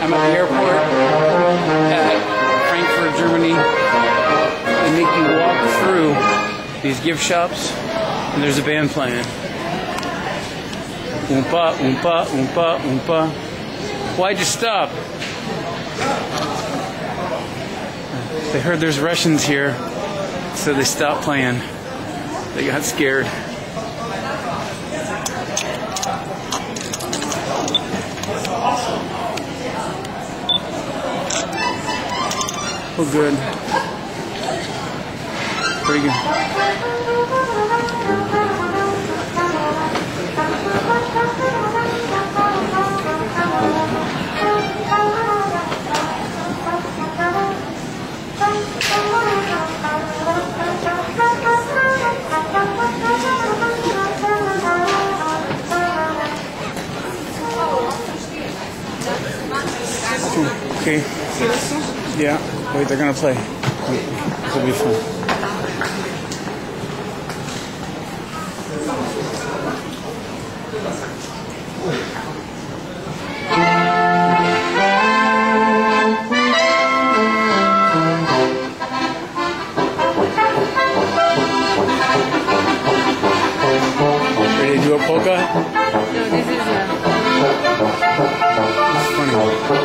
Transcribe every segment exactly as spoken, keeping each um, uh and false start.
I'm at the airport at Frankfurt, Germany. They make you walk through these gift shops, and there's a band playing. Oompa, oompa, oompa, oompa. Why'd you stop? They heard there's Russians here, so they stopped playing. They got scared. Oh, good. Pretty good. Okay. Yeah. Wait, they're gonna play. This will be fun. Ready to do a polka? No, this is a... It's funny.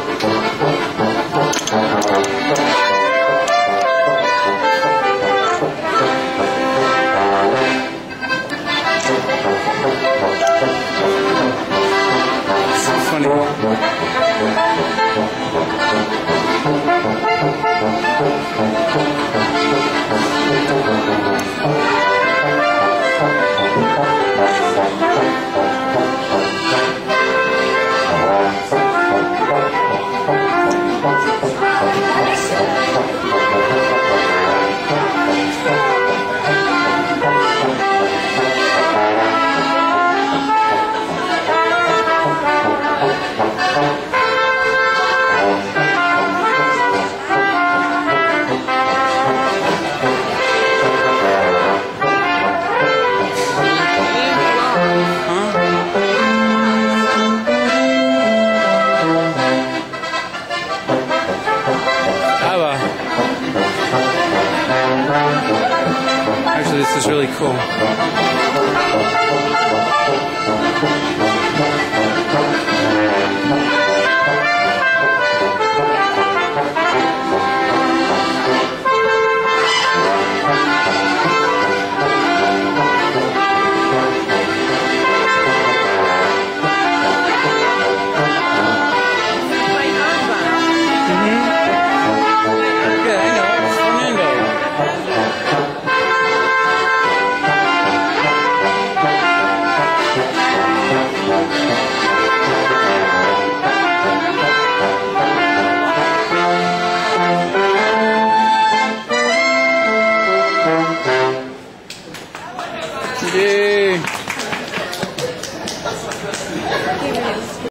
Abba. Actually, this is really cool. Yay!